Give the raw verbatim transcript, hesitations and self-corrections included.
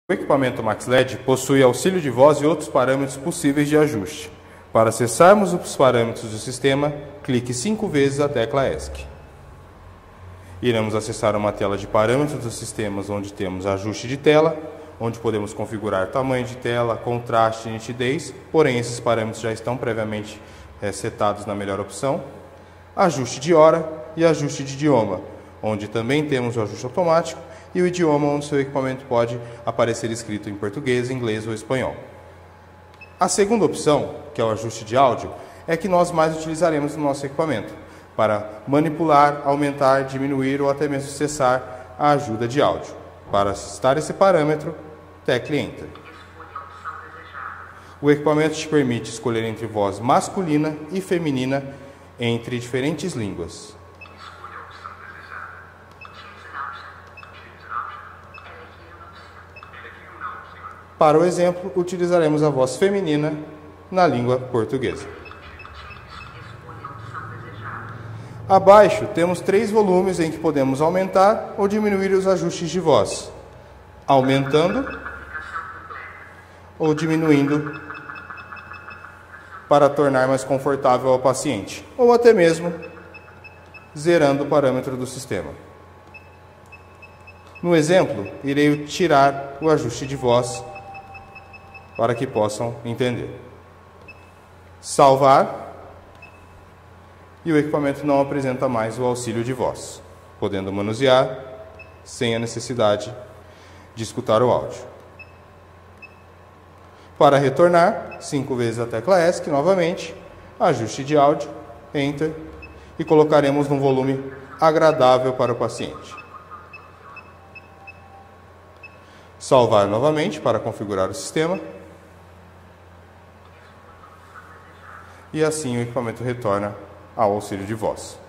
O equipamento MaxLED possui auxílio de voz e outros parâmetros possíveis de ajuste. Para acessarmos os parâmetros do sistema, clique cinco vezes a tecla ESC. Iremos acessar uma tela de parâmetros dos sistemas onde temos ajuste de tela, onde podemos configurar tamanho de tela, contraste e nitidez, porém esses parâmetros já estão previamente é, setados na melhor opção. Ajuste de hora e ajuste de idioma, onde também temos o ajuste automático, e o idioma onde seu equipamento pode aparecer escrito em português, inglês ou espanhol. A segunda opção, que é o ajuste de áudio, é que nós mais utilizaremos no nosso equipamento, para manipular, aumentar, diminuir ou até mesmo cessar a ajuda de áudio. Para acessar esse parâmetro, tecle Enter. O equipamento te permite escolher entre voz masculina e feminina entre diferentes línguas. Para o exemplo, utilizaremos a voz feminina na língua portuguesa. Abaixo temos três volumes em que podemos aumentar ou diminuir os ajustes de voz, aumentando ou diminuindo para tornar mais confortável ao paciente, ou até mesmo zerando o parâmetro do sistema. No exemplo, irei tirar o ajuste de voz para que possam entender. Salvar. E o equipamento não apresenta mais o auxílio de voz, podendo manusear sem a necessidade de escutar o áudio. Para retornar, cinco vezes a tecla ESC novamente, ajuste de áudio, Enter, e colocaremos num volume agradável para o paciente. Salvar novamente para configurar o sistema. E assim o equipamento retorna ao auxílio de voz.